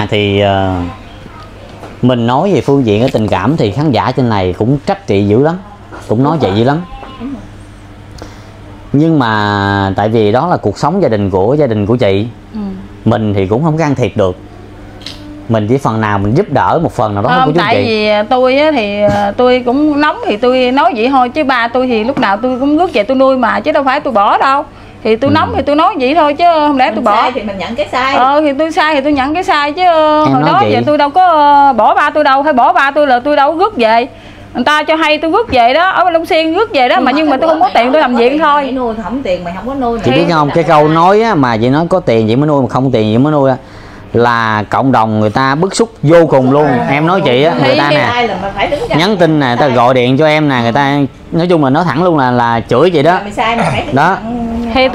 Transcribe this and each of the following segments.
Thì mình nói về phương diện ở tình cảm thì khán giả trên này cũng trách chị dữ lắm, cũng nói chị dữ lắm. Nhưng mà tại vì đó là cuộc sống gia đình của chị, mình thì cũng không can thiệp được. Mình chỉ phần nào mình giúp đỡ một phần nào đó của chú tại chị. Vì tôi á, thì tôi cũng nóng thì tôi nói vậy thôi, chứ ba tôi thì lúc nào tôi cũng rước về tôi nuôi mà, chứ đâu phải tôi bỏ đâu. Thì tôi nóng thì tôi nói vậy thôi, chứ không lẽ tôi bỏ. Sai thì mình nhận cái sai. Thì tôi sai thì tôi nhận cái sai, chứ hồi đó chị. giờ tôi đâu có bỏ ba tôi đâu, hay bỏ ba tôi là tôi đâu có rước về. Người ta cho hay tôi rước về đó, ở Long Xuyên rước về đó, nhưng mà tôi không có tiền tôi làm việc thôi. Nuôi không tiền mày không có nuôi. Chị biết không, cái câu nói á, mà chị nói có tiền chị mới nuôi, mà không tiền chị mới nuôi á, là cộng đồng người ta bức xúc vô cùng luôn. Em nói chị á, người ta nè nhắn tin nè, người ta gọi điện cho em nè, người ta nói chung là nói thẳng luôn là chửi chị đó. Đó. Thì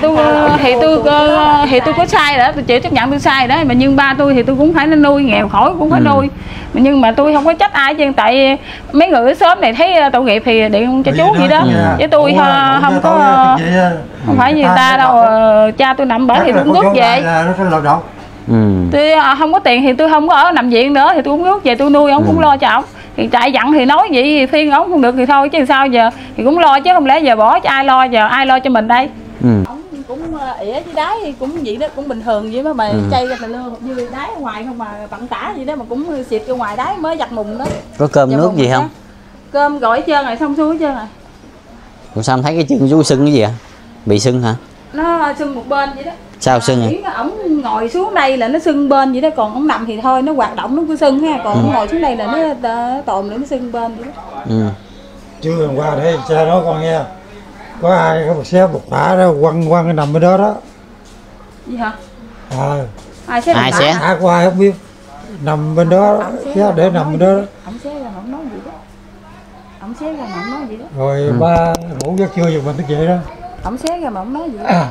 tôi có sai đó, tôi chịu chấp nhận tôi sai đó, mà nhưng ba tôi thì tôi cũng phải nuôi, nghèo khổ cũng phải nuôi. Nhưng mà tôi không có trách ai chứ, tại mấy người ở xóm này thấy tội nghiệp thì điện cho chú vậy đó, chứ tôi không có, không phải như người ta đâu. Cha tôi nằm bển thì tôi cũng rước về. Tôi không có tiền thì tôi không có ở nằm viện nữa, thì tôi cũng rước về tôi nuôi ông, cũng lo cho ông. Thì chạy giận thì nói vậy, thì phiên ông không được thì thôi, chứ sao giờ. Thì cũng lo chứ không lẽ giờ bỏ cho ai lo, giờ ai lo cho mình đây. Ông cũng ỉa chứ đáy cũng vậy đó, cũng bình thường vậy đó mà chay ra lưa như đáy ở ngoài không mà bận tả gì đó, mà cũng xịt ra ngoài đáy mới giặt mùng đó. Có cơm nước gì không? Cơm gọi hết trơn rồi, xong xuôi hết trơn rồi. Ủa sao em thấy cái chân chú sưng cái gì ạ? Bị sưng hả? Nó sưng một bên vậy đó. Sao sưng vậy? Ổng ngồi xuống đây là nó sưng bên vậy đó, còn ổng nằm thì thôi nó hoạt động nó cứ sưng ha, còn ổng ngồi xuống đây là nó tồn nữa, nó sưng bên vậy đó. Chưa hôm qua để cha nói con nghe, có ai có một xe bột bả đó quăng cái nằm bên đó đó. Gì hả? Ai xé? Có ai không biết, nằm bên đó, xé để nằm bên đó. Ổng xé ra mà ổng nói gì đó. Ổng xé ra mà ổng nói gì đó. Rồi ba ngủ giấc trưa giùm mình tới vậy đó. Ổng xé ra mà ổng nói gì đó.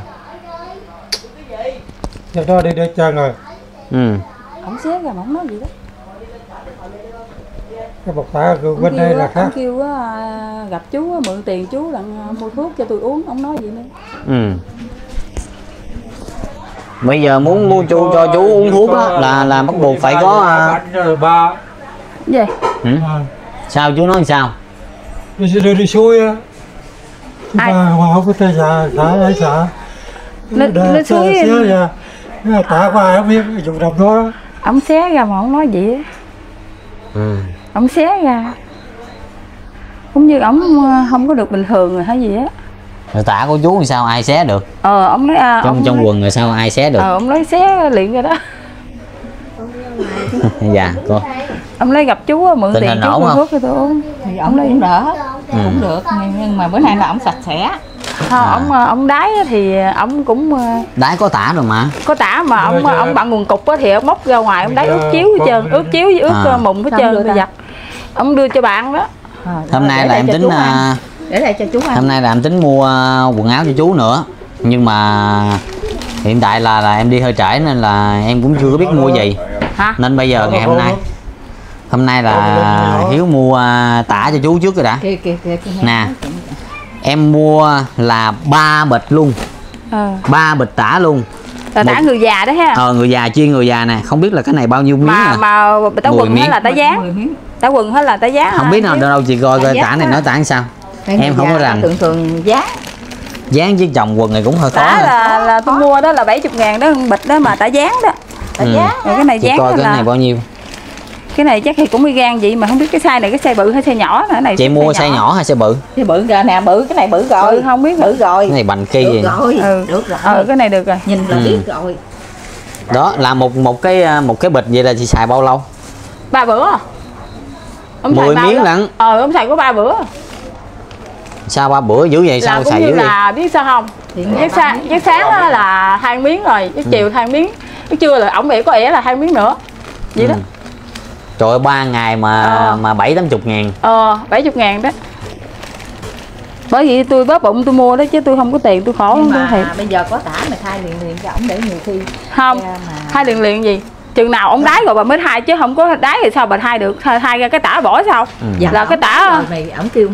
Giấc đó đi để chân rồi. Ổng xé ra mà ổng nói gì đó. Cái bột bả bên đây là khác. Ổng kêu gặp chú mượn tiền chú đặng mua thuốc cho tôi uống, ổng nói vậy nữa. Bây giờ muốn mua cho chú uống thuốc đó là bắt buộc phải có gì? Sao chú nói sao? Đi xuôi á. Ai? Mà không có tay xả ai xả. Nó xuôi nó tả qua ai không biết dùng đồng đó. Ổng xé ra mà ổng nói vậy á. Ổng xé ra cũng như ổng không có được bình thường rồi hay gì á. Rồi tả của chú thì sao ai xé được? Ông nói trong quần rồi sao ai xé được? Ông nói xé liền rồi đó. Dạ cô. Ông lấy gặp chú mượn tiền chú mua thuốc cho tôi uống. Thì ông lấy cũng đỡ, cũng được, nhưng mà bữa nay là ông sạch sẽ. Ông đái thì ông cũng đái có tả rồi mà. Có tả mà ông bận quần cục thì ông móc ra ngoài ông đái ướt chiếu hết trơn, ướt chiếu với ướt mùng hết trơn rồi giặt. Ông đưa cho bạn đó. Hôm nay là em tính để lại cho chú ăn. Hôm nay là em tính mua quần áo cho chú nữa, nhưng mà hiện tại là em đi hơi trễ nên là em cũng chưa có biết mua gì. Nên bây giờ ngày hôm nay là Hiếu mua tả cho chú trước rồi đã. Nè, em mua là 3 bịch luôn. 3 bịch tả luôn. Là tả người già đó ha. Người già, chuyên người già nè, không biết là cái này bao nhiêu miếng mà tả quần hay là tả dáng? Tả quần hay là tả dáng? Không biết nào đâu, chị coi tả này nói tả sao. Em không có rành. Thường dáng chứ chồng quần này cũng hơi khó. Tả là tôi mua đó là 70.000 đó, bịch đó mà tả dáng đó. Tả dáng. Rồi cái này dáng coi cái này bao nhiêu? Cái này chắc thì cũng y gan vậy mà không biết cái size này cái size bự hay size nhỏ nữa này. Chị mua size nhỏ hay size bự? Size bự kìa nè, bự cái này bự rồi. Không biết bự rồi. Cái này bành kia gì? Được rồi. Cái này được rồi. Nhìn là biết rồi. Đó là một cái bịch vậy là chị xài bao lâu? 3 bữa. 10 miếng lận. Ông xài có 3 bữa. Sao 3 bữa dữ vậy? Sao xài dữ vậy? Là biết sao không? Giấc sáng là 2 miếng rồi, giấc chiều 2 miếng, giấc trưa là ổng bị có ỉa là 2 miếng nữa. Vậy đó. Trời ơi, 3 ngày mà 70-80 ngàn. 70.000 đó. Bởi vì tôi bóp bụng tôi mua đó chứ tôi không có tiền, tôi khổ lắm. Mà bây giờ có tả mà thay liền cho ổng để nhiều khi. Không, thay liền gì? Chừng nào ông đái rồi bà mới thay, chứ không có đái thì sao bà thay được? Thay ra cái tả bỏ sao? Dạ, là cái tả mày ổng kêu mày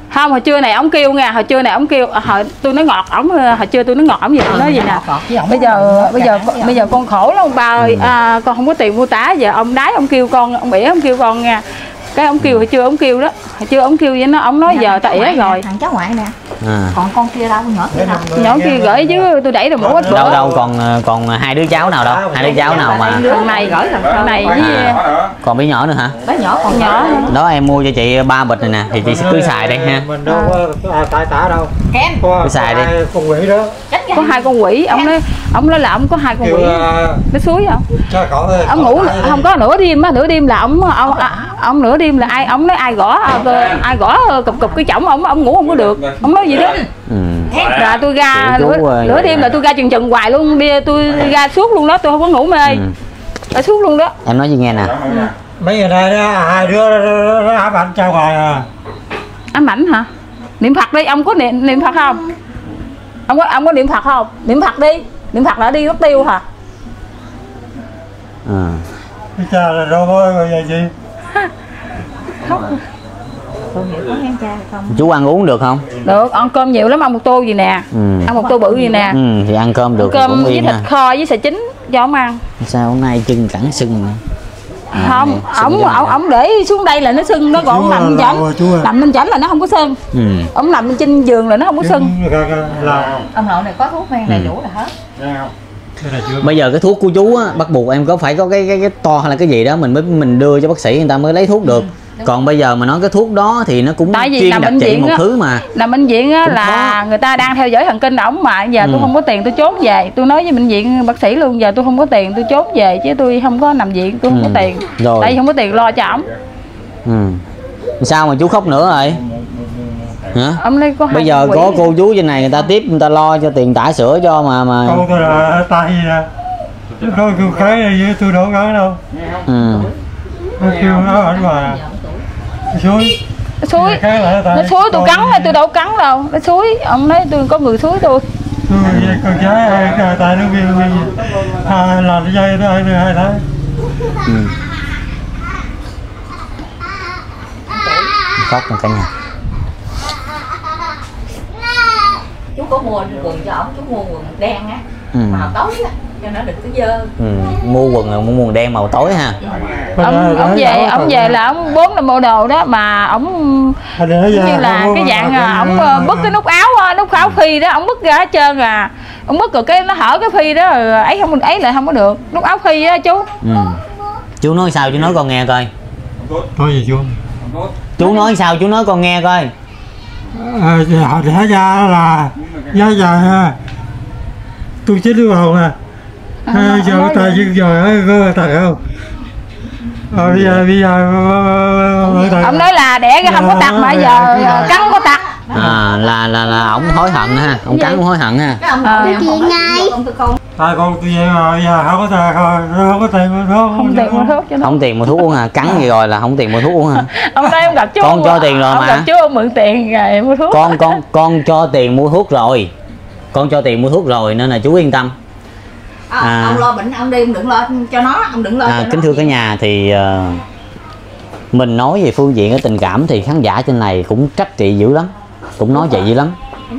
Không, hồi trưa này ông kêu nha, hồi trưa này ông kêu, hồi tôi nói ngọt ổng, hồi trưa tôi nói ngọt ổng gì, tôi nói gì nè, bây giờ con khổ lắm ông ba ơi, con không có tiền mua tá, giờ ông đái ông kêu con, ông ỉa ông kêu con nha, cái ông kêu hồi trưa ông kêu đó, hồi trưa ông kêu vậy nó, ông nói giờ ta ỉa rồi. Thằng cháu ngoại nè, còn con kia đâu, nhỏ kia đâu? Nhỏ kia gửi chứ tôi đẩy được mỗi bữa. Đâu còn hai đứa cháu nào đâu, hai đứa cháu nào mà thằng này gửi thằng này với còn bé nhỏ nữa hả? Bé nhỏ còn nhỏ đó, em mua cho chị 3 bịch này nè thì chị cứ xài đây ha. Mình đâu có tại tả đâu. Cứ xài đi. Con quỷ đó. Có 2 con quỷ, ông nói là ông có 2 con quỷ. Nó suối không? Ông ngủ không có nửa đêm á, nửa đêm là ông nửa đêm là ông nói ai gõ cục cái chổng ông ngủ không có được. Ông nói gì đó. Là tôi ra nửa đêm là tôi ra chừng hoài luôn, bia tôi ra suốt luôn đó, tôi không có ngủ mê. Ra suốt luôn đó. Em nói gì nghe nè. Mấy ngày nay đó hai đứa nó ám ảnh trao hoài à. Ám ảnh hả? Niệm Phật đi, ông có niệm Phật không? Ông có niệm Phật không? Niệm Phật đi, niệm Phật là đi mất tiêu hả? Cha là đâu có vậy chị. Không. Tôi hiểu có hen cha không? Chú ăn uống được không? Được, ăn cơm nhiều lắm, ăn một tô gì nè. Ăn một tô bự gì nè. Thì ăn cơm được. Cơm cũng với yên thịt ha. kho với xà chín cho ông ăn. Sao hôm nay chân cẳng sưng nữa? Không, ổng để xuống đây là nó sưng, nó còn nằm lên chảnh là nó không có sưng. Ổng nằm trên giường là nó không có sưng. Ông nội này có thuốc men đầy đủ là hết. Bây giờ cái thuốc của chú á, bắt buộc em có phải có cái to hay là cái gì đó mình đưa cho bác sĩ người ta mới lấy thuốc được. Còn bây giờ mà nói cái thuốc đó thì nó cũng chuyên đặc trị một thứ mà. Nằm bệnh viện á là người ta đang theo dõi thần kinh ổng mà giờ tôi không có tiền tôi trốn về. Tôi nói với bệnh viện bác sĩ luôn, giờ tôi không có tiền tôi trốn về chứ tôi không có nằm viện, tôi không có tiền. Rồi. Tại vì không có tiền lo cho ổng. Sao mà chú khóc nữa rồi? Hả? Bây giờ có cô chú trên này người ta tiếp người ta lo cho tiền tả sữa cho mà. Câu tôi là tay nè. Nói kêu khái này với tôi đâu có đâu. Nó kêu nó ảnh mà. Nó suối tôi cắn hay tôi đâu cắn đâu, nó suối, ông nói tôi có người suối tôi. Con gái tay nó viên làm cái dây đó hai tháng. Khóc một cả nhà. Chú có mua quần cho ổng, chú mua quần đen á, màu tối á, cho nó đừng có dơ. Mua quần là mua quần đen màu tối ha. Ông về là ông 4 năm bộ đồ đó mà ông như là cái dạng ông bứt cái nút áo phi đó, ông bứt ra hết trơn à. Ông bứt rồi cái nó hở cái phi đó rồi ấy lại không có được. Nút áo phi á chú. Chú nói sao chú nói con nghe coi. Nói gì chú? Chú nói sao chú nói con nghe coi. Họ thả ra là giá dài tôi chết đứa hồn à. Giờ tài dưng rồi có thật không? Bây giờ ông nói là đẻ ra không có tật mà giờ cắn có tật. Là ổng hối hận ha, ông cắn cũng hối hận ha. Chuyện ngay. Con tôi vậy mà giờ không có tiền mua thuốc. Không tiền mua thuốc cho nó. Không tiền mua thuốc uống hả? Cắn gì rồi là không tiền mua thuốc uống hả? Ông đây ông gặp chú. Con cho tiền rồi mà. Ông gặp chú ông mượn tiền rồi mua thuốc. Con cho tiền mua thuốc rồi. Con cho tiền mua thuốc rồi nên là chú yên tâm. Ông lo bệnh ông đi, ông đừng lo cho nó, ông đừng lo cho nó. Kính thưa cả nhà thì mình nói về phương diện cái tình cảm thì khán giả trên này cũng trách chị dữ lắm, cũng nói chị dữ lắm.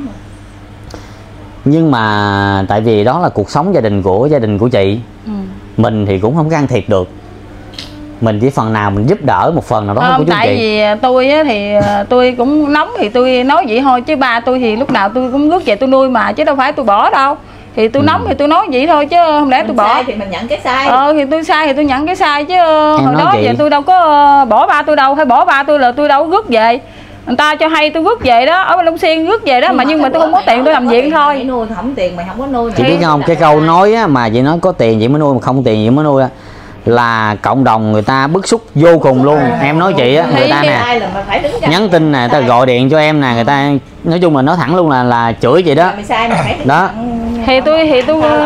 Nhưng mà tại vì đó là cuộc sống gia đình của chị, mình thì cũng không can thiệp được. Mình chỉ phần nào mình giúp đỡ một phần nào đó của chú tại chị. vì tôi á, thì tôi cũng nóng thì tôi nói vậy thôi, chứ ba tôi thì lúc nào tôi cũng rước về tôi nuôi mà, chứ đâu phải tôi bỏ đâu. Thì tôi nóng thì tôi nói vậy thôi chứ không lẽ tôi bỏ. Sai thì mình nhận cái sai. Thì tôi sai thì tôi nhận cái sai chứ hồi đó chị. giờ tôi đâu có bỏ ba tôi đâu, hay bỏ ba tôi là tôi đâu có rước về. Người ta cho hay tôi rước về đó, ở bên Long Xuyên rước về đó, nhưng mà tôi không có tiền tôi làm viện thôi. Nuôi không tiền mày không có nuôi. Chị biết không, cái câu nói á, mà chị nói có tiền chị mới nuôi mà không tiền chị mới nuôi á, là cộng đồng người ta bức xúc vô cùng luôn. Em nói chị á, người ta nè nhắn tin nè, người ta gọi điện cho em nè, người ta nói chung là nói thẳng luôn là chửi chị đó. Đó. Thì tôi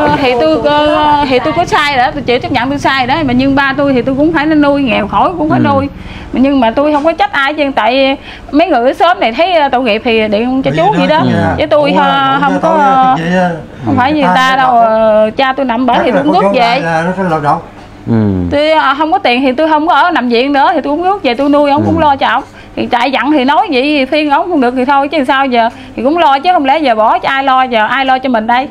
có sai đó, tôi chịu chấp nhận tôi sai đó, mà nhưng ba tôi thì tôi cũng phải nuôi, nghèo khổ cũng phải nuôi. Nhưng mà tôi không có trách ai chứ, tại mấy người ở xóm này thấy tội nghiệp thì điện cho chú vậy đó. Chứ tôi không có, không phải như người ta đâu. Cha tôi nằm bển thì tôi cũng rước về. Tôi không có tiền thì tôi không có ở nằm viện nữa, thì tôi cũng rước về tôi nuôi, ông cũng lo cho ông. thì chạy dặn thì nói vậy phiên ổng không được thì thôi chứ sao giờ, thì cũng lo chứ không lẽ giờ bỏ cho ai lo, giờ ai lo cho mình đây.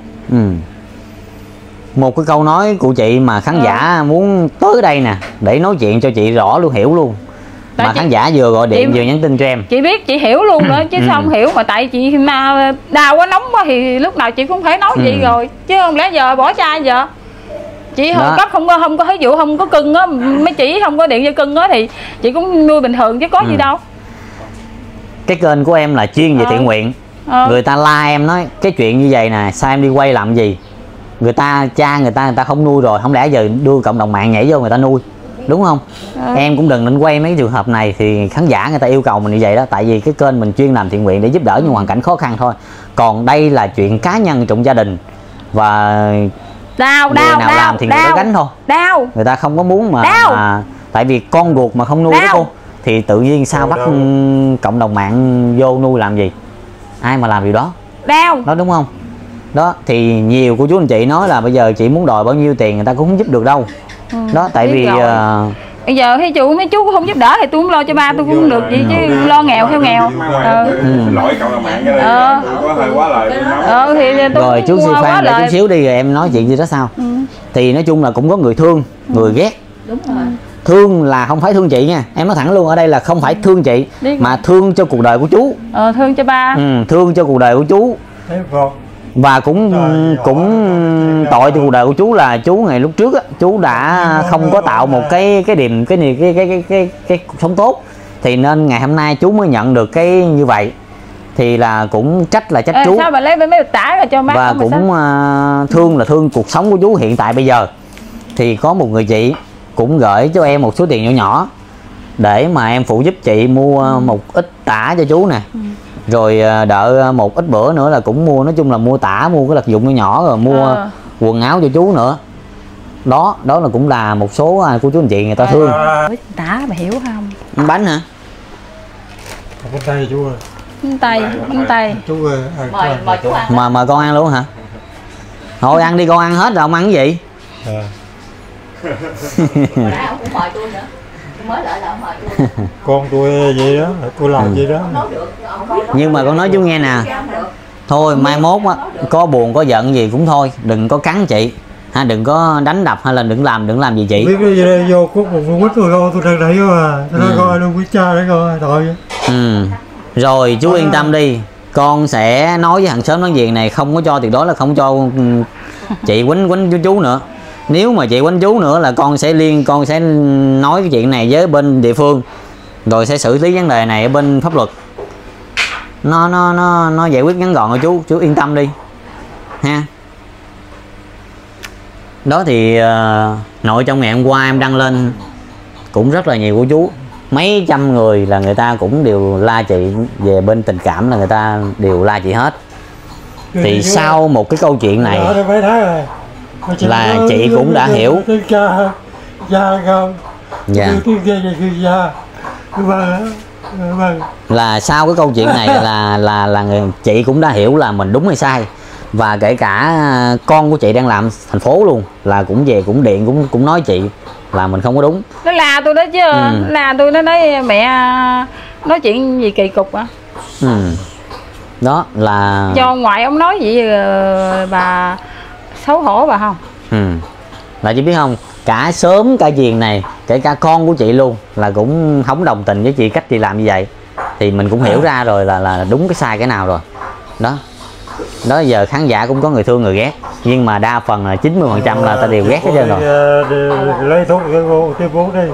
Một cái câu nói của chị mà khán giả muốn tới đây nè để nói chuyện cho chị rõ luôn, hiểu luôn. Tại mà khán giả vừa gọi điện vừa nhắn tin cho em. Chị biết chị hiểu luôn nữa chứ sao không hiểu, mà tại chị đau quá nóng quá thì lúc nào chị cũng phải nói vậy rồi, chứ không lẽ giờ bỏ cho ai giờ. Chị cấp không có ví dụ không có cưng á, mấy chị không có điện cho cưng á thì chị cũng nuôi bình thường chứ có gì đâu. Cái kênh của em là chuyên về thiện nguyện. Người ta la em nói cái chuyện như vậy nè, sao em đi quay làm gì? Người ta cha người ta không nuôi rồi, không lẽ giờ đưa cộng đồng mạng nhảy vô người ta nuôi, đúng không? Em cũng đừng nên quay mấy trường hợp này, thì khán giả người ta yêu cầu mình như vậy đó, tại vì cái kênh mình chuyên làm thiện nguyện để giúp đỡ những hoàn cảnh khó khăn thôi. Còn đây là chuyện cá nhân trong gia đình và đau làm thì người ta gánh thôi. Người ta không có muốn mà tại vì con ruột mà không nuôi đó cô, thì tự nhiên sao bắt cộng đồng mạng vô nuôi làm gì? Ai mà làm điều đó? Đó đúng không? Đó thì nhiều của chú anh chị nói là bây giờ chị muốn đòi bao nhiêu tiền người ta cũng không giúp được đâu. Đó tại vì bây giờ mấy chú cũng không giúp đỡ thì tôi cũng lo cho ba tôi cũng không được gì chứ, lo nghèo theo nghèo. Lỗi cộng đồng mạng cái này có hơi quá lời. Thì rồi chú siêu fan để chút xíu đi rồi em nói chuyện gì đó sao. Thì nói chung là cũng có người thương, người ghét. Đúng rồi. Thương là không phải thương chị nha, em nói thẳng luôn, ở đây là không phải thương chị mà thương cho cuộc đời của chú. Thương cho ba. Thương cho cuộc đời của chú. Và cũng tội cho cuộc đời của chú là chú ngày lúc trước á, chú đã không có tạo một cái cuộc sống tốt, thì nên ngày hôm nay chú mới nhận được cái như vậy, thì là cũng trách chú. Sao mà lấy mấy tả ra cho má. Và cũng thương là thương cuộc sống của chú hiện tại bây giờ. Thì có một người chị cũng gửi cho em một số tiền nhỏ nhỏ để mà em phụ giúp chị mua một ít tả cho chú nè. Rồi đợi một ít bữa nữa là cũng mua, nói chung là mua tả, mua cái vật dụng nhỏ nhỏ, rồi mua quần áo cho chú nữa. Đó là cũng là một số của chú anh chị người ta thương. Tả mà hiểu không? Bánh hả? Bánh tay chú ơi. Bánh tay. Chú ơi. Mời chú ăn. Mời con ăn luôn hả? Thôi ăn đi con, ăn hết rồi ông ăn cái gì? Hồi nãy ông cũng mời tôi nữa. Mới lại là ông mời tôi. Con tôi vậy đó, tôi làm gì đó. Nhưng mà con nói chú nghe nè, thôi mai mốt á, có buồn có giận gì cũng thôi, đừng có cắn chị ha, đừng có đánh đập hay là đừng làm gì chị. Biết cái gì đây vô cút một quýt tôi đang đẩy mà, tôi nói coi luôn quý cha đấy coi tội. Rồi chú yên tâm đi, con sẽ nói với thằng sớm nói chuyện này, không có cho, tuyệt đối là không cho chị quýnh chú nữa. Nếu mà chị quýnh chú nữa là con sẽ nói cái chuyện này với bên địa phương, rồi sẽ xử lý vấn đề này ở bên pháp luật. Nó giải quyết ngắn gọn rồi chú yên tâm đi ha. Đó thì nội trong ngày hôm qua em đăng lên cũng rất là nhiều của chú, mấy trăm người là người ta cũng đều la chị về bên tình cảm, là người ta đều la chị hết. Thì sau một cái câu chuyện này là chị cũng đã hiểu. Là sau cái câu chuyện này là chị cũng đã hiểu là mình đúng hay sai. Và kể cả con của chị đang làm thành phố luôn là cũng về cũng điện cũng nói chị là mình không có đúng. Nó là tôi đó chứ. Là tôi nó nói mẹ nói chuyện gì kỳ cục à. Đó là cho ngoại ông nói vậy bà xấu hổ bà không. Là chị biết không, cả sớm cả chiền này, kể cả con của chị luôn là cũng không đồng tình với chị cách chị làm như vậy. Thì mình cũng hiểu ra rồi là đúng cái sai cái nào rồi. Đó giờ khán giả cũng có người thương người ghét, nhưng mà đa phần là 90% là ta đều ghét hết trơn rồi. Lấy thuốc cái bố đi.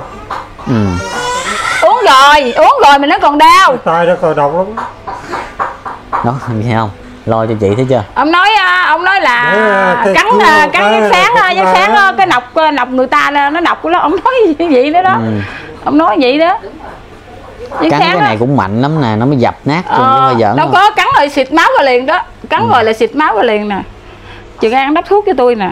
Uống rồi mà nó còn đau. Tay nó còn độc lắm. Đó nghe không, lo cho chị thấy chưa. Ông nói là cắn sáng cái nọc người ta nó nọc của nó, ông nói gì nữa đó. Ông nói vậy đó. Cắn cái này cũng mạnh lắm nè, nó mới dập nát cho giỡn. Đâu có cắn rồi xịt máu ra liền đó, cắn rồi là xịt máu ra liền nè. Chị ăn đắp thuốc cho tôi nè.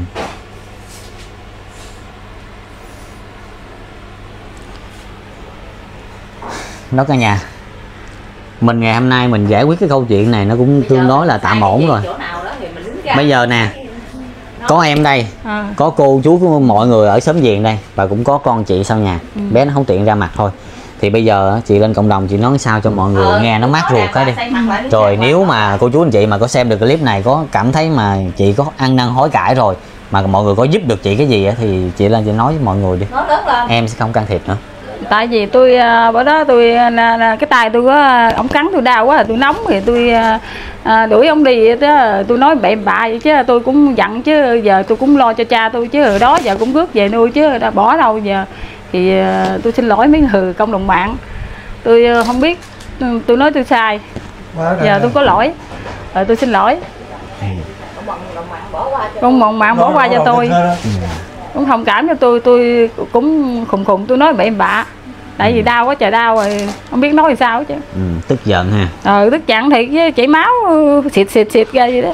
Đó cả nhà, mình ngày hôm nay mình giải quyết cái câu chuyện này nó cũng tương đối là tạm ổn rồi. Bây giờ nè, có em đây, có cô chú của mọi người ở xóm Viền đây, và cũng có con chị sau nhà. Bé nó không tiện ra mặt thôi. Thì bây giờ chị lên cộng đồng chị nói sao cho mọi người nghe nó mát ruột cái đi. Rồi nếu mà cô chú anh chị mà có xem được clip này, có cảm thấy mà chị có ăn năn hối cải rồi mà mọi người có giúp được chị cái gì thì chị lên chị nói với mọi người đi, em sẽ không can thiệp nữa. Tại vì tôi bữa đó tôi cái tay tôi có ổng cắn tôi đau quá, tôi nóng thì tôi đuổi ông đi đó, tôi nói bậy bạ vậy chứ tôi cũng giận chứ giờ tôi cũng lo cho cha tôi chứ hồi đó giờ cũng rước về nuôi chứ đã bỏ đâu giờ. Thì tôi xin lỗi mấy người cộng đồng mạng, tôi không biết, tôi nói tôi sai, giờ tôi có lỗi, tôi xin lỗi. Cộng đồng mạng bỏ qua cho tôi, cũng thông cảm cho tôi cũng khùng tôi nói bậy bạ. Tại vì đau quá trời đau rồi, không biết nói sao chứ. Tức giận ha. Tức giận thiệt chứ, chảy máu xịt ra vậy đó.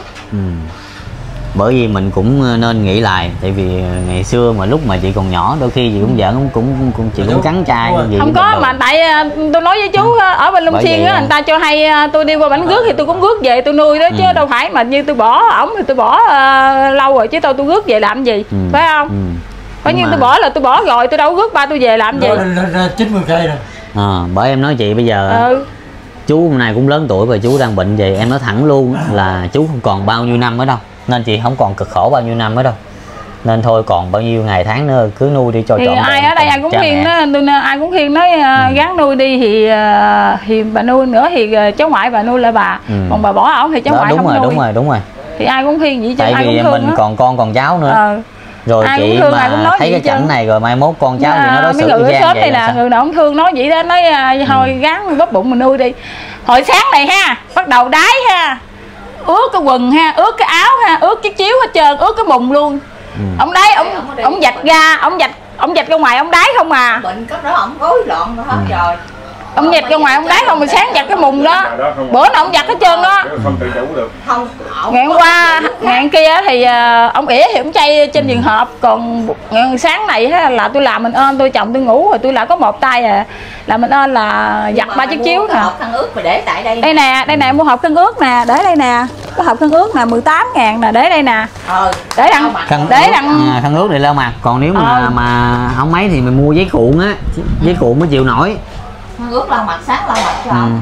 Bởi vì mình cũng nên nghĩ lại, tại vì ngày xưa mà lúc mà chị còn nhỏ đôi khi chị cũng giận, chị cũng cắn trai gì không có mà tại tôi nói với chú ở bên Long Xuyên á, người ta cho hay tôi đi qua bánh rước thì tôi cũng rước về tôi nuôi đó chứ đâu phải mà như tôi bỏ ổng thì tôi bỏ lâu rồi chứ tôi rước về làm gì, phải không? Phải như tôi bỏ là tôi bỏ rồi, tôi đâu rước ba tôi về làm gì. 90 cây rồi. Bởi em nói chị bây giờ chú hôm nay cũng lớn tuổi và chú đang bệnh vậy, em nói thẳng luôn là chú không còn bao nhiêu năm nữa đâu, nên chị không còn cực khổ bao nhiêu năm nữa đâu, nên thôi còn bao nhiêu ngày tháng nữa cứ nuôi đi cho trọn vẹn. Ai ở đây ai cũng khuyên đó, ai cũng khuyên nói gắng nuôi đi thì bà nuôi nữa thì cháu ngoại bà nuôi lại bà, còn bà bỏ ổng thì cháu ngoại không nuôi. Đúng rồi. Thì ai cũng khuyên vậy chứ ai cũng thương. Tại vì mình còn con còn cháu nữa. Rồi ai chị thương, mà thấy cái cảnh này rồi mai mốt con cháu thì nó đối xử với Giang vậy là người nào cũng thương nói vậy đó, nói thôi gắng bóp bụng mình nuôi đi. Hồi sáng này ha, bắt đầu đái ha, ướt cái quần ha, ướt cái áo ha, ướt cái chiếu hết trơn, ướt cái bùn luôn. Ông đái, ông vạch ra, ông vạch ra ngoài ông đái không à. Bệnh cấp đó ông rối loạn hết rồi. Ông vạch ra ngoài ông đái không, mà sáng vạch cái mùng đó, bữa nào ông vạch hết trơn đó. Ngày hôm qua, ngày hôm kia thì ông ỉa thì ông chay trên giường hộp, còn sáng này là tôi làm mình ơn, tôi chồng tôi ngủ rồi tôi lại có một tay là mình ơn là giặt 3 chiếc chiếu nè. Khăn ướt mà để tại đây. Đây nè mua hộp khăn ướt nè, để đây nè, có hộp khăn ướt nè 18.000 nè, để đây nè. Để đằng khăn ướt này lau mặt, còn nếu mà không mấy thì mình mua giấy cuộn á, giấy cuộn mới chịu nổi. Ướt lau mặt, sáng lau mặt cho ông.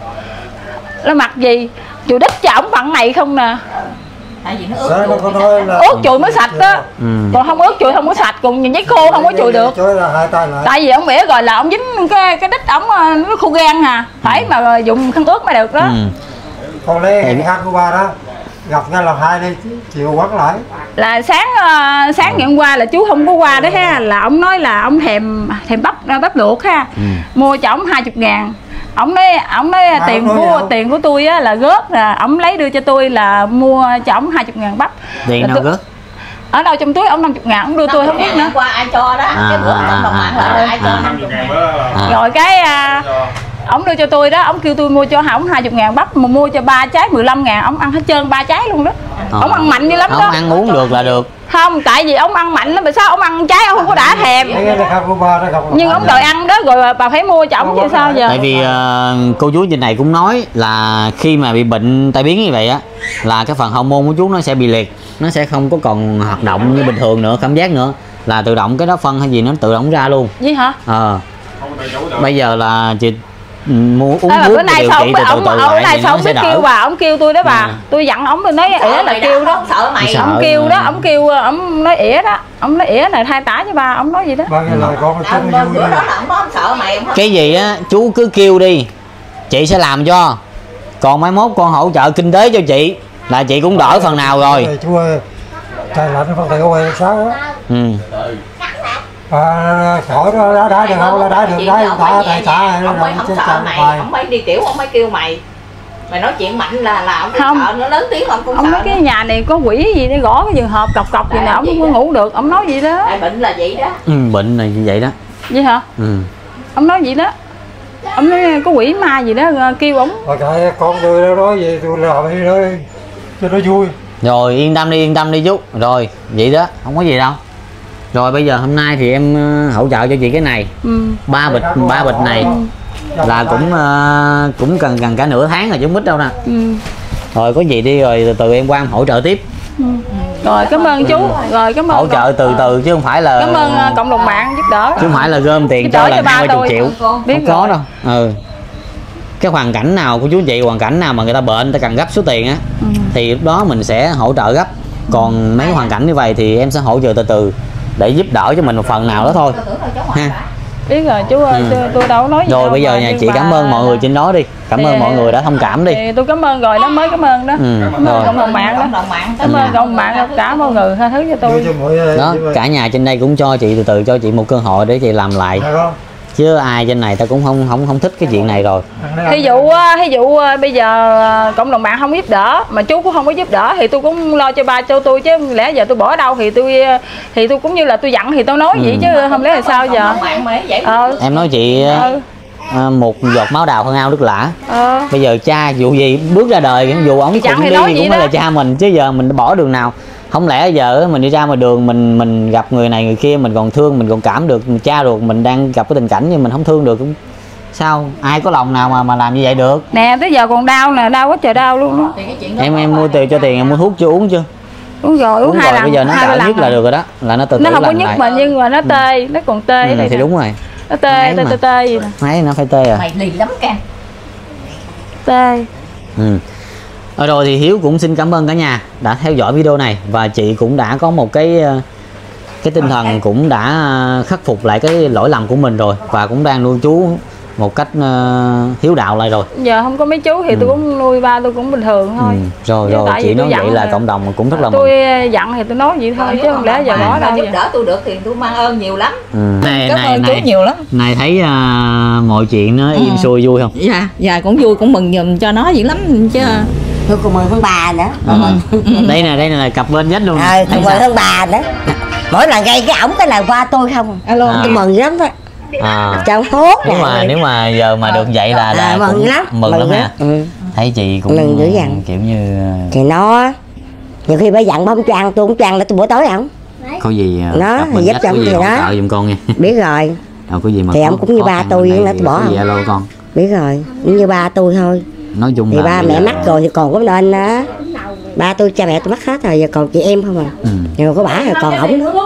Lau mặt gì? Chùi đít cho ổng bằng này không nè. Tại vì nó ướt. Ướt chùi mới sạch đó. Còn không ướt chùi không có sạch, còn nhìn giấy khô không có chùi được. Tại vì ổng ỉa rồi là ổng dính cái đít ổng nó khô gan hà. Phải mà dùng khăn ướt mới được đó. Còn lấy khăn của ba đó gặp ngay làm hai đi, chiều quấn lại. Là sáng ngày hôm qua là chú không có qua đó ha, là ông nói là ông thèm bắp luộc ha, mua cho ổng 20.000. Ông nói tiền của tôi á là góp, là ổng lấy đưa cho tôi là mua cho ổng 20.000 bắp. Tiền nào góp? Ở đâu trong túi ổng 50.000, ổng đưa tôi không biết nữa. Qua ai cho đó, cái bữa cộng đồng mạng là ai cho 50.000. Rồi cái ổng đưa cho tôi đó, ổng kêu tôi mua cho ổng 20.000 bắp, mà mua cho 3 trái 15.000, ổng ăn hết trơn 3 trái luôn đó. Ổng ăn mạnh như lắm đó. Ổng ăn uống được là được. Không, tại vì ổng ăn mạnh lắm, mà sao ổng ăn trái ổng không có đã thèm. Nhưng ổng đòi ăn đó, rồi bà phải mua cho ổng chứ sao giờ. Tại vì cô chú trên này cũng nói là khi mà bị bệnh tai biến như vậy á, là cái phần hormone của chú nó sẽ bị liệt, nó sẽ không có còn hoạt động như bình thường nữa, cảm giác nữa, là tự động cái đó phân hay gì nó tự động ra luôn. Gì hả? Bây giờ là chị mua uống thuốc bữa nay sao ông biết kêu bà, ông kêu tôi đó bà, tôi dặn ổng, tôi nói ỉa là kêu đó, ông kêu đó, ông nói ỉa đó, ông nói ỉa này thay tả cho bà, ông nói gì đó. Cái gì á chú cứ kêu đi, chị sẽ làm cho, còn mai mốt con hỗ trợ kinh tế cho chị là chị cũng đỡ phần nào rồi. Chú ơi, trời lạnh phân tiền quay sáng á. Khỏi đó đá được không? Đá được, đá tại xã ông mới không sợ mày, ông mới đi tiểu, ông mới kêu mày nói chuyện mạnh là ông không sợ, nó lớn tiếng ông cũng sợ. Ông nói cái nhà này có quỷ gì để gõ cái giường hộp cọc gì nè, ông không có ngủ được, ông nói vậy đó. Bệnh là vậy đó. Bệnh này như vậy đó. Vậy hả? Ông nói vậy đó. Ông nói có quỷ ma gì đó, kêu ổng. Trời, con tôi nó nói gì tôi làm đi thôi cho nó vui. Rồi yên tâm đi chú. Rồi vậy đó, không có gì đâu. Rồi bây giờ hôm nay thì em hỗ trợ cho chị cái này, 3 bịch này là cũng cần cả nửa tháng rồi chứ không ít đâu nè. Rồi có gì đi rồi từ em qua em hỗ trợ tiếp. Rồi cảm ơn chú. Rồi cảm ơn hỗ trợ từ từ chứ không phải là cảm ơn cộng đồng mạng giúp đỡ. chứ không phải là gom tiền cho là 20 triệu. Biết không có đâu. Cái hoàn cảnh nào của chú chị, hoàn cảnh nào mà người ta bệnh, người ta cần gấp số tiền á, thì lúc đó mình sẽ hỗ trợ gấp. Còn mấy hoàn cảnh như vậy thì em sẽ hỗ trợ từ từ để giúp đỡ cho mình một phần nào đó thôi ha. Biết rồi chú ơi, tôi đâu nói gì rồi đâu, bây giờ nhà chị cảm ơn mọi người trên đó đi, cảm ơn mọi người đã thông cảm đi. Thì tôi cảm ơn rồi đó, mới cảm ơn đó. Cảm ơn cộng đồng mạng đó, cảm ơn cộng đồng mạng cả mọi người tha thứ cho tôi. Đó, cả nhà trên đây cũng cho chị từ từ, cho chị một cơ hội để chị làm lại. Chứ ai trên này ta cũng không thích cái chuyện này rồi. Thí dụ bây giờ cộng đồng mạng không giúp đỡ mà chú cũng không có giúp đỡ thì tôi cũng lo cho ba cho tôi, chứ lẽ giờ tôi bỏ ở đâu thì tôi cũng như là tôi giận thì tôi nói vậy chứ không lẽ là sao giờ. Em nói chị một giọt máu đào hơn ao nước lã. Bây giờ cha dù gì bước ra đời, dù ổng khùng đi thì cũng phải là cha mình, chứ giờ mình bỏ đường nào. Không lẽ giờ mình đi ra ngoài đường mình gặp người này người kia mình còn thương, mình còn cảm được, cha ruột mình đang gặp cái tình cảnh như mình không thương được cũng sao, ai có lòng nào mà làm như vậy được. Nè tới giờ còn đau nè, đau quá trời đau luôn đó. Em mua tiền cho tiền, em mua thuốc chưa, uống chưa? Uống rồi, uống 2 lần. Bây giờ nó đỡ nhức là được rồi đó, là nó từ từ nó không có lành nhức lại. mà nhưng mà nó tê, nó còn tê này thì đúng rồi. Nó tê gì nè. Máy nó phải tê à. Mày lì lắm Cam. Tê. Rồi thì Hiếu cũng xin cảm ơn cả nhà đã theo dõi video này, và chị cũng đã có một cái tinh thần cũng đã khắc phục lại cái lỗi lầm của mình rồi, và cũng đang nuôi chú một cách hiếu đạo lại rồi. Giờ không có mấy chú thì tôi cũng nuôi ba tôi cũng bình thường thôi. Rồi chị nói vậy là cộng đồng cũng rất là mừng. Tôi giận thì tôi nói vậy thôi chứ không lẽ giờ bỏ đâu. Giúp đỡ tôi được thì tôi mang ơn nhiều lắm. Cảm ơn chú nhiều lắm. Này thấy mọi chuyện nó im xuôi vui không? Dạ cũng vui, cũng mừng giùm cho nó dữ lắm chứ. Tôi còn mừng hơn bà nữa. Đây nè là cặp bên nhất luôn. Còn mừng hơn bà nữa. Mỗi lần gây cái ổng cái là qua tôi không. Tôi mừng lắm đó. Trong hốt. Nếu mà giờ mà được vậy là mừng lắm. Mừng lắm ha. Thấy chị cũng mừng dữ dằn. Kiểu như thì nó nhiều khi bà dặn bông choang tôi cũng choang là tôi bữa tối không. Có gì nó giúp cho ông thì đó. Giùm con nha. Biết rồi. Đâu có gì mà thì ông cũng như ba tôi nó tôi bỏ không. Alo con. Biết rồi, cũng như ba tôi thôi. Nói chung thì là ba mẹ mắc rồi thì còn có nên á. Ba tôi cha mẹ tôi mắc hết rồi, giờ còn chị em không à. Nhưng mà có bả rồi còn ổng nữa.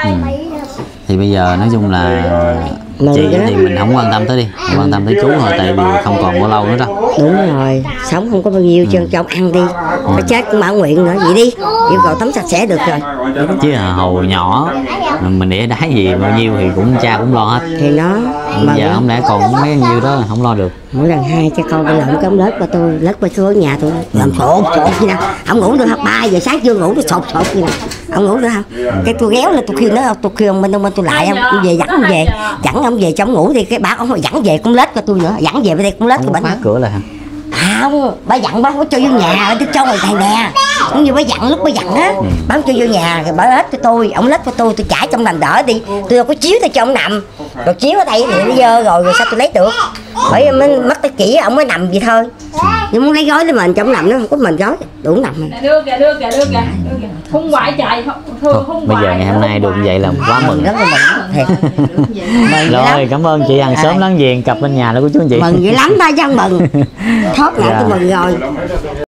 Thì bây giờ nói chung là chị thì mình không quan tâm tới đi, quan tâm tới chú thôi, tại vì không còn bao lâu nữa đâu. Đúng rồi, sống không có bao nhiêu chân cho ông ăn đi, có chết cũng mãn nguyện nữa, vậy đi, yêu cầu tắm sạch sẽ được rồi. Chứ hồi nhỏ mình để đá gì bao nhiêu thì cũng cha cũng lo hết. Thì nó bây giờ không lẽ còn mấy nhiêu đó là không lo được. Mỗi lần hai cha con tôi lợm cái ông lết qua tôi, lết qua xuống nhà tôi làm sột như nào, ông ngủ được không? 3 giờ sáng chưa ngủ tôi sột như nào, ông ngủ được không? Cái tôi ghéo lên tôi kêu ông bên tôi lại ông về dẫn ông về trong ngủ thì cái bà ông dẫn về cũng lết qua tôi nữa, dẫn về bên đây cũng lết qua khóa cửa lại hả? Không, bà dặn bà không cho vô nhà, bà cho ngoài thằng nè. Cũng như bà dặn lúc bà dặn á, bà không cho vô nhà, rồi bà lết cho tôi, ông lết cho tôi trải trong nằm đỡ đi. Tôi đâu có chiếu tôi cho ông nằm. Rồi chiếu ở đây thì nó dơ rồi sao tôi lấy được. Bởi mới mất tới chỉ ông mới nằm vậy thôi. Nhưng muốn lấy gói để mình cho ông nằm nó không có mình gói, đủ nằm rồi. Đưa kìa. Không ngoại trời không. Bây giờ ngày hôm nay được vậy là quá mừng. Rất là mừng. Rồi cảm ơn chị hàng xóm láng giềng cặp bên nhà đó của chú anh chị. Mừng dữ lắm ba dân mừng. Thoát lại tôi mừng rồi.